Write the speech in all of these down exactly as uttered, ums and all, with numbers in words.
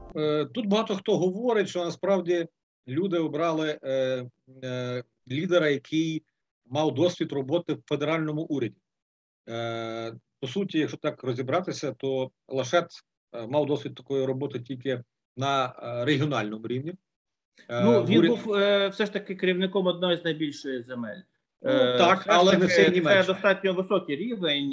Тут багато хто говорить, що насправді люди обрали е, е, лідера, який мав досвід роботи в федеральному уряді. Е, по суті, якщо так розібратися, то Лашет е, мав досвід такої роботи тільки на е, регіональному рівні. Е, ну, він уряд... був е, все ж таки керівником одної з найбільших земель. Ну, так, все але таки, не все і це достатньо високий рівень.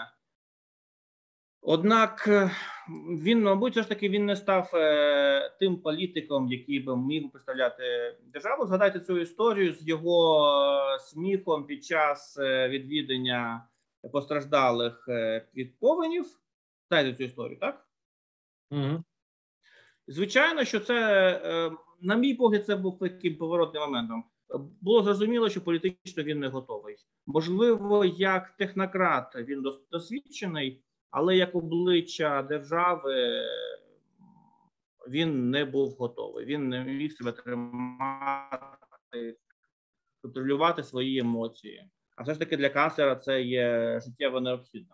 Однак він, мабуть, все ж таки він не став е, тим політиком, який би міг представляти державу. Згадайте цю історію з його е, сміхом під час е, відвідання постраждалих е, від повенів. Знаєте цю історію, так? Угу. Звичайно, що це, е, на мій погляд, це був таким поворотним моментом. Було зрозуміло, що політично він не готовий. Можливо, як технократ він досвідчений, але як обличчя держави він не був готовий. Він не міг себе тримати, контролювати свої емоції. А все ж таки для канцлера це є життєво необхідно.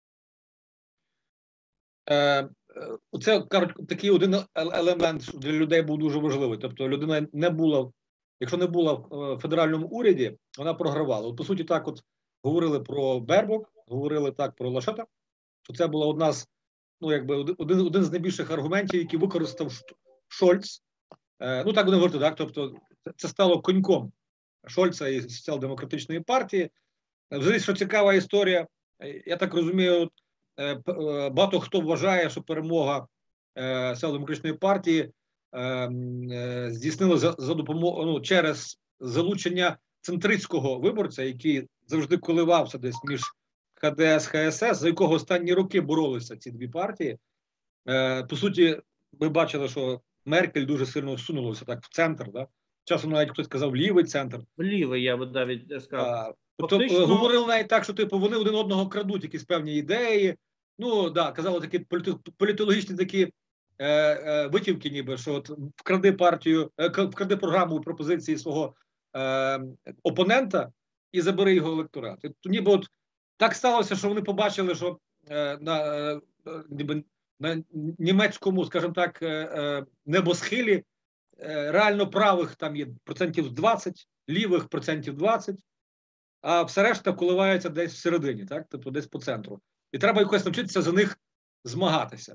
Е, Це, кажуть, такий один елемент для людей був дуже важливий. Тобто людина не була, якщо не була в федеральному уряді, вона програвала. От, по суті, так от говорили про Бербок, говорили так про Лашета, що це була одна з, ну, якби один, один з найбільших аргументів, які використав Шольц. Е, ну, так будемо говорити, так? Тобто це стало коньком Шольца і соціал-демократичної партії. Взагалі, що цікава історія, я так розумію, е, е, багато хто вважає, що перемога е, соціал-демократичної партії е, е, здійснила за, за допомогу, ну, через залучення центристського виборця, який завжди коливався десь між Ха Де Ес, Ха Ес Ес, за якого останні роки боролися ці дві партії. Е, по суті, ми бачили, що Меркель дуже сильно всунулася так в центр. Да? Часом навіть хтось сказав лівий центр. Лівий, я би навіть сказав. Тобто Фактично... говорили навіть так, що типу вони один одного крадуть якісь певні ідеї. Ну, да, казали такі політи... політологічні такі е, е, витівки, ніби, що от вкради партію, е, вкради програму пропозиції свого е, опонента і забери його електорат. І, ніби от так сталося, що вони побачили, що е, на, е, ніби, на німецькому, скажімо так, е, е, небосхилі е, реально правих там є процентів двадцять, лівих процентів двадцять, а все решта коливається десь всередині, так? Тобто десь по центру. І треба якось навчитися за них змагатися.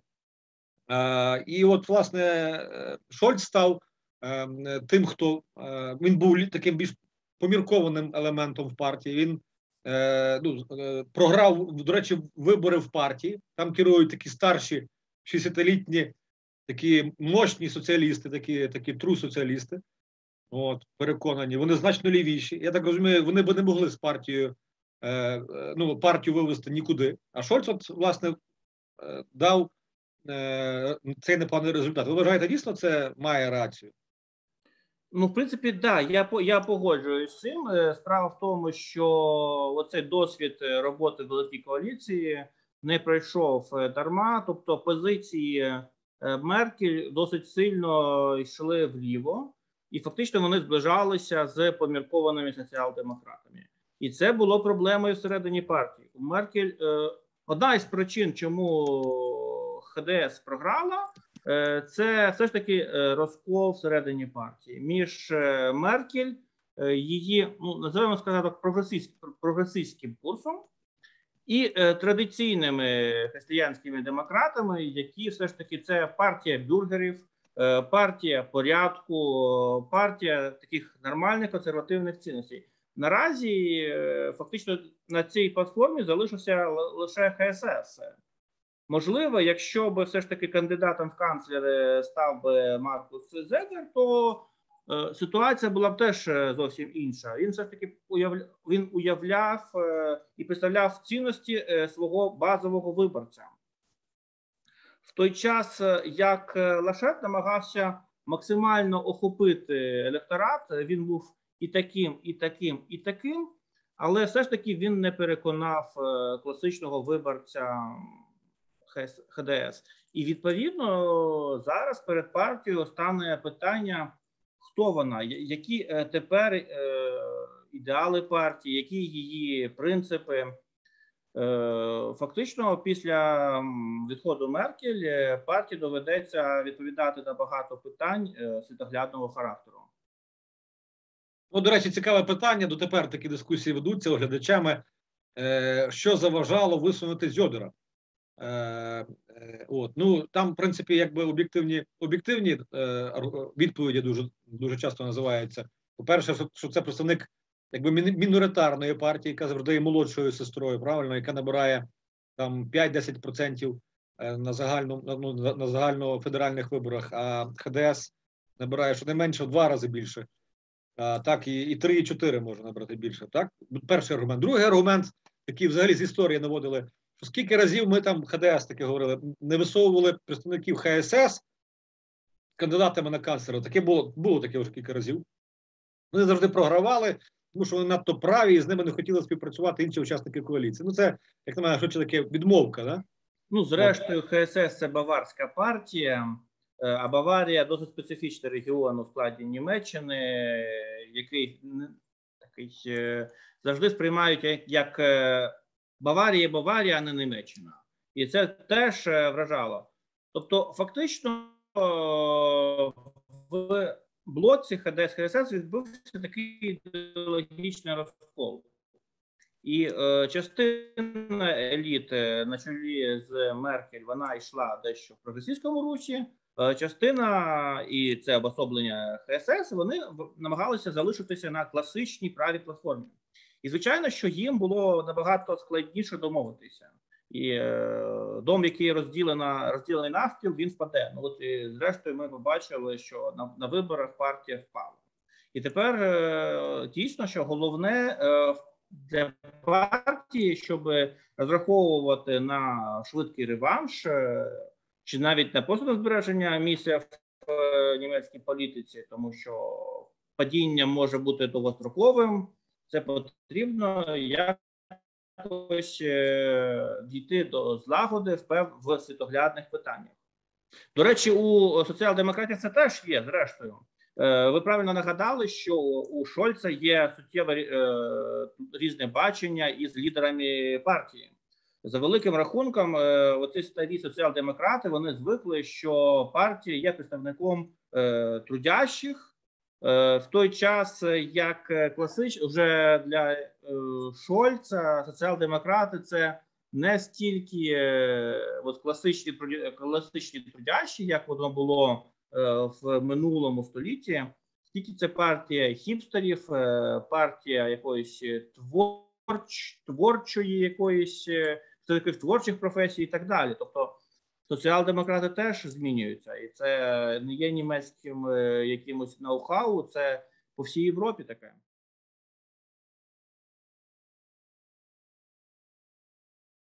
Е, і от, власне, Шольц став е, тим, хто е, він був таким більш поміркованим елементом в партії. Він е, ну, е, програв, до речі, вибори в партії. Там керують такі старші шістдесятилітні, такі мощні соціалісти, такі, такі тру-соціалісти. От, переконані, вони значно лівіші. Я так розумію, вони б не могли з партією, е, ну, партію вивести нікуди. А Шольц, от, власне, е, дав е, цей непоганий результат. Ви вважаєте, дійсно це має рацію? Ну, в принципі, да, я, я погоджуюсь з цим. Справа в тому, що оцей досвід роботи в Великій коаліції не пройшов дарма. Тобто позиції Меркель досить сильно йшли вліво. І фактично вони зближалися з поміркованими соціал-демократами. І це було проблемою всередині партії. У Меркель, е, одна із причин, чому Ха Де Ес програла, е, це все ж таки розкол всередині партії. Між е, Меркель, е, її, ну, називаємо, сказати так, прогресистським, прогресистським курсом і е, традиційними християнськими демократами, які все ж таки це партія бюргерів, партія порядку, партія таких нормальних консервативних цінностей. Наразі фактично на цій платформі залишився лише Ха Ес Ес. Можливо, якщо б все ж таки кандидатом в канцлери став би Маркус Зедер, то е, ситуація була б теж зовсім інша. Він все ж таки уявляв, він уявляв е, і представляв цінності е, свого базового виборця. В той час, як Лашет намагався максимально охопити електорат, він був і таким, і таким, і таким, але все ж таки він не переконав класичного виборця Ха Де Ес. І відповідно зараз перед партією стане питання, хто вона, які тепер ідеали партії, які її принципи. Фактично, після відходу Меркель партії доведеться відповідати на багато питань світоглядного характеру. Ну, до речі, цікаве питання. Дотепер такі дискусії ведуться оглядачами. Що заважало висунути Зьобера? От. Ну, там, в принципі, якби об'єктивні, об'єктивні відповіді дуже, дуже часто називаються. По-перше, що це представник якби міноритарної партії, яка завжди є молодшою сестрою, правильно, яка набирає там п'ять-десять відсотків на загальну, ну, на загальнофедеральних виборах, а ХДС набирає щонайменше в два рази більше. А, так, і, і три, і чотири може набрати більше. Так? Перший аргумент. Другий аргумент, який взагалі з історії наводили, що скільки разів ми там, ХДС таке говорили, не висовували представників ХСС кандидатами на канцлера. Таке було, було таке вже кілька разів. Вони завжди програвали, тому що вони надто праві, і з ними не хотіли співпрацювати інші учасники коаліції. Ну це, як на мене, що таке відмовка, да? Ну, зрештою, ХСС – це баварська партія, а Баварія – досить специфічний регіон у складі Німеччини, який такий завжди сприймають як, як Баварія, Баварія, а не Німеччина. І це теж вражало. Тобто, фактично, в блоці ХДС-ХСС відбувся такий ідеологічний розкол. І е, частина еліти на чолі з Меркель, вона йшла дещо в прогресивському русі, е, частина, і це обособлення ХСС, вони намагалися залишитися на класичній правій платформі. І, звичайно, що їм було набагато складніше домовитися. І е, дом, який розділена, розділений навпіл, він впаде. Ну, от, і, зрештою, ми побачили, що на, на виборах партія впала. І тепер е, дійсно, що головне е, для партії, щоб розраховувати на швидкий реванш, е, чи навіть на просто збереження місця в е, німецькій політиці, тому що падіння може бути довгостроковим, це потрібно якось е, дійти до злагоди в, в світоглядних питаннях. До речі, у соціал-демократів це теж є, зрештою. Е, ви правильно нагадали, що у Шольца є суттєве е, різне бачення із лідерами партії. За великим рахунком, е, оці старі соціал-демократи, вони звикли, що партія є представником е, трудящих, в той час, як класич, вже для е, Шольца соціал-демократи це не стільки е, от класичні, класичні трудящі, як воно було е, в минулому столітті, скільки це партія хіпстерів, е, партія якоїсь творч, творчої, якоїсь таких творчих професій і так далі. Тобто соціал-демократи теж змінюються, і це не є німецьким якимось ноу-хау, це по всій Європі таке.